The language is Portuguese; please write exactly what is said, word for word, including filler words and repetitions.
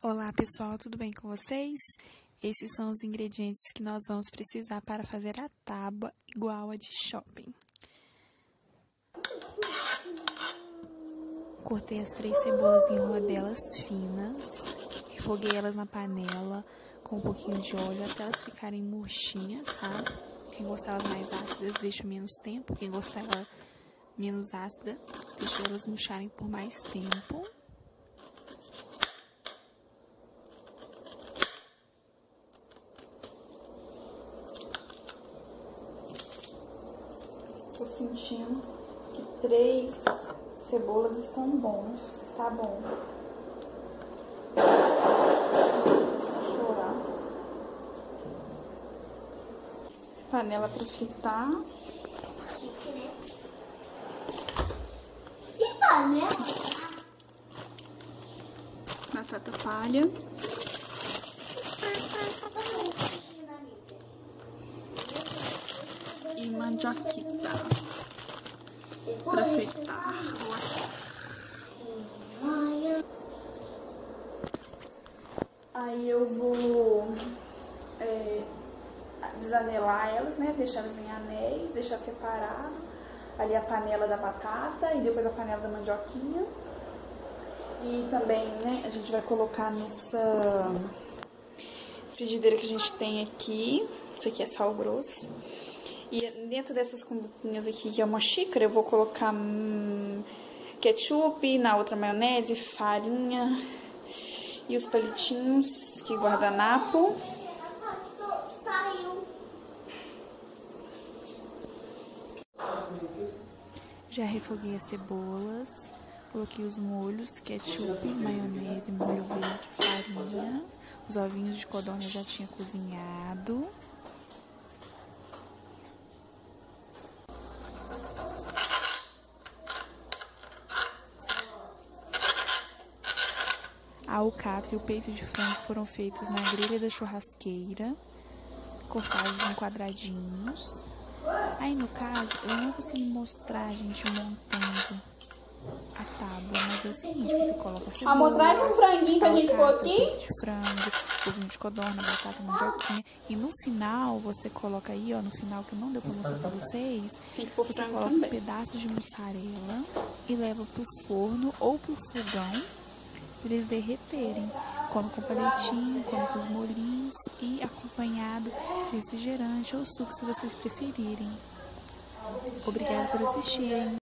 Olá pessoal, tudo bem com vocês? Esses são os ingredientes que nós vamos precisar para fazer a tábua igual a de shopping. Cortei as três cebolas em rodelas finas, refoguei elas na panela com um pouquinho de óleo até elas ficarem murchinhas, sabe? Quem gostar elas mais ácidas deixa menos tempo, quem gostar ela menos ácida deixa elas murcharem por mais tempo. Tô sentindo que três cebolas estão bons, está bom. Vou chorar. Panela para fritar. Que panela? Batata palha. E mandioquita para fritar. Aí eu vou é, desanelar elas, né? Deixar elas em anéis, deixar separado. Ali a panela da batata e depois a panela da mandioquinha. E também, né, a gente vai colocar nessa frigideira que a gente tem aqui. Isso aqui é sal grosso. E dentro dessas cumbuquinhas aqui, que é uma xícara, eu vou colocar hum, ketchup, na outra maionese, farinha e os palitinhos, que guardanapo. Já refoguei as cebolas, coloquei os molhos, ketchup, maionese, molho verde, farinha. Os ovinhos de codorna eu já tinha cozinhado. A alcatra e o peito de frango foram feitos na grelha da churrasqueira, cortados em quadradinhos. Aí, no caso, eu não consigo mostrar a gente montando a tábua, mas é o seguinte, você coloca a cebola, Amor, traz um franguinho pra gente pôr aqui. Peito de frango, ovinho de codorna, batata, mandioquinha. E no final, você coloca aí, ó, no final que não deu pra mostrar pra vocês, você coloca os pedaços de mussarela e leva pro forno ou pro fogão pra eles derreterem. Come com palitinho, come com os molhinhos e acompanhado de refrigerante ou suco, se vocês preferirem. Obrigada por assistirem.